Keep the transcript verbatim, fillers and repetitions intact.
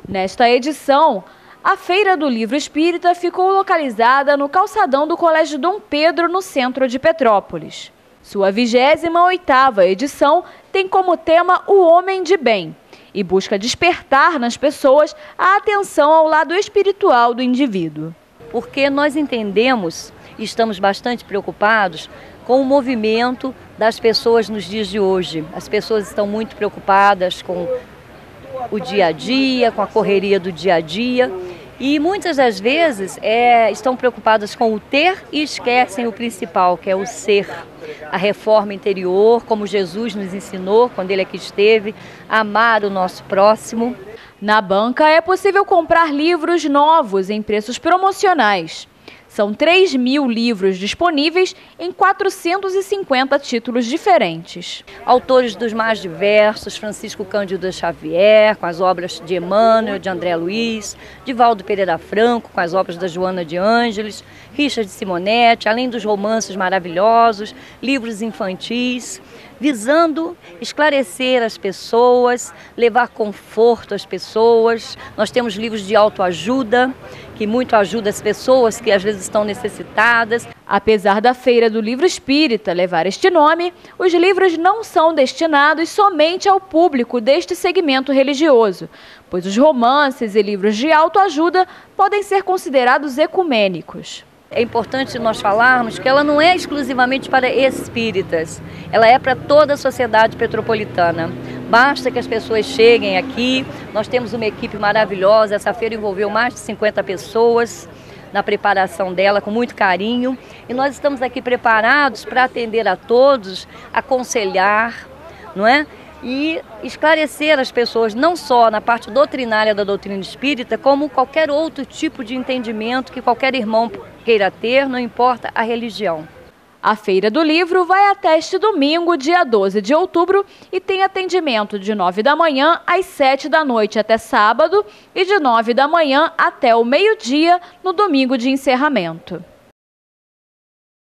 Nesta edição, a Feira do Livro Espírita ficou localizada no calçadão do Colégio Dom Pedro, no centro de Petrópolis. Sua vigésima oitava edição tem como tema o homem de bem e busca despertar nas pessoas a atenção ao lado espiritual do indivíduo. Porque nós entendemos e estamos bastante preocupados com o movimento das pessoas nos dias de hoje. As pessoas estão muito preocupadas com o dia a dia, com a correria do dia a dia e muitas das vezes é, estão preocupadas com o ter e esquecem o principal, que é o ser. A reforma interior, como Jesus nos ensinou quando ele aqui esteve, amar o nosso próximo. Na banca é possível comprar livros novos em preços promocionais. São três mil livros disponíveis em quatrocentos e cinquenta títulos diferentes. Autores dos mais diversos, Francisco Cândido Xavier, com as obras de Emmanuel, de André Luiz, Divaldo Pereira Franco, com as obras da Joana de Ângeles, Richard Simonetti, além dos romances maravilhosos, livros infantis, visando esclarecer as pessoas, levar conforto às pessoas. Nós temos livros de autoajuda, que muito ajuda as pessoas que às vezes estão necessitadas. Apesar da Feira do Livro Espírita levar este nome, os livros não são destinados somente ao público deste segmento religioso, pois os romances e livros de autoajuda podem ser considerados ecumênicos. É importante nós falarmos que ela não é exclusivamente para espíritas, ela é para toda a sociedade petropolitana. Basta que as pessoas cheguem aqui, nós temos uma equipe maravilhosa, essa feira envolveu mais de cinquenta pessoas na preparação dela, com muito carinho, e nós estamos aqui preparados para atender a todos, aconselhar, não é? E esclarecer as pessoas, não só na parte doutrinária da doutrina espírita, como qualquer outro tipo de entendimento que qualquer irmão queira ter, não importa a religião. A Feira do Livro vai até este domingo, dia doze de outubro, e tem atendimento de nove da manhã às sete da noite até sábado e de nove da manhã até o meio-dia no domingo de encerramento.